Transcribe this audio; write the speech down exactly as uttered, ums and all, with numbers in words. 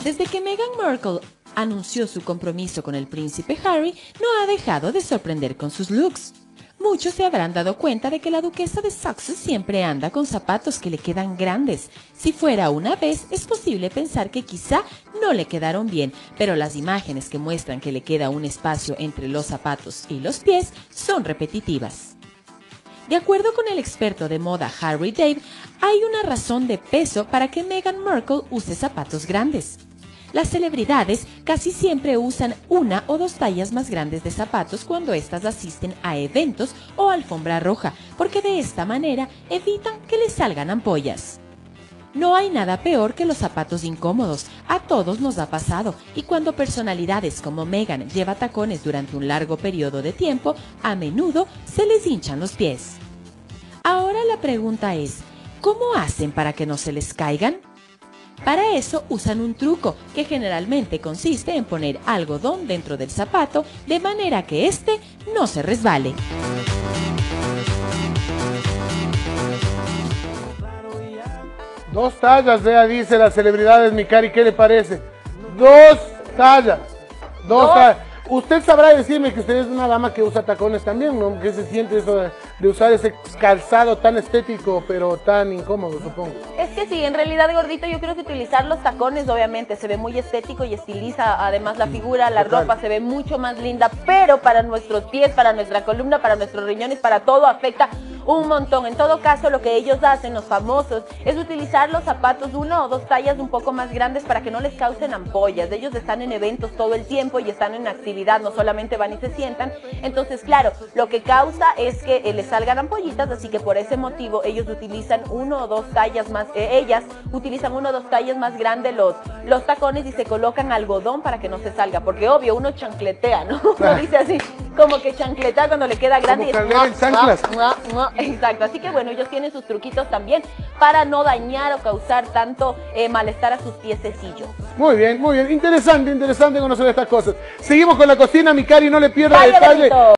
Desde que Meghan Markle anunció su compromiso con el príncipe Harry, no ha dejado de sorprender con sus looks. Muchos se habrán dado cuenta de que la duquesa de Sussex siempre anda con zapatos que le quedan grandes. Si fuera una vez, es posible pensar que quizá no le quedaron bien, pero las imágenes que muestran que le queda un espacio entre los zapatos y los pies son repetitivas. De acuerdo con el experto de moda Harry Dave, hay una razón de peso para que Meghan Markle use zapatos grandes. Las celebridades casi siempre usan una o dos tallas más grandes de zapatos cuando éstas asisten a eventos o alfombra roja, porque de esta manera evitan que les salgan ampollas. No hay nada peor que los zapatos incómodos, a todos nos ha pasado, y cuando personalidades como Meghan lleva tacones durante un largo periodo de tiempo, a menudo se les hinchan los pies. Ahora la pregunta es, ¿cómo hacen para que no se les caigan? Para eso usan un truco que generalmente consiste en poner algodón dentro del zapato de manera que éste no se resbale. Dos tallas, vea, dice las celebridades, mi cari, ¿qué le parece? Dos tallas, dos ¿Dos? tallas. Usted sabrá decirme que usted es una dama que usa tacones también, ¿no? ¿Qué se siente eso de, de usar ese calzado tan estético, pero tan incómodo, supongo? Es que sí, en realidad, gordito, yo creo que utilizar los tacones, obviamente, se ve muy estético y estiliza además la figura, la Total. ropa se ve mucho más linda, pero para nuestros pies, para nuestra columna, para nuestros riñones, para todo afecta un montón. En todo caso, lo que ellos hacen, los famosos, es utilizar los zapatos una o dos tallas un poco más grandes para que no les causen ampollas. Ellos están en eventos todo el tiempo y están en actividad, no solamente van y se sientan. Entonces, claro, lo que causa es que eh, les salgan ampollitas, así que por ese motivo ellos utilizan uno o dos tallas más, eh, ellas utilizan uno o dos tallas más grandes los, los tacones y se colocan algodón para que no se salga, porque obvio, uno chancletea, ¿no? Uno dice así, como que chancletea cuando le queda grande. Como y cargar en chanclas. ¡mua, mua! Exacto, así que bueno, ellos tienen sus truquitos también para no dañar o causar tanto eh, malestar a sus piececillos. Muy bien, muy bien. Interesante, interesante conocer estas cosas. Seguimos con la cocina, mi cari, no le pierda Vaya, detalle. Benito.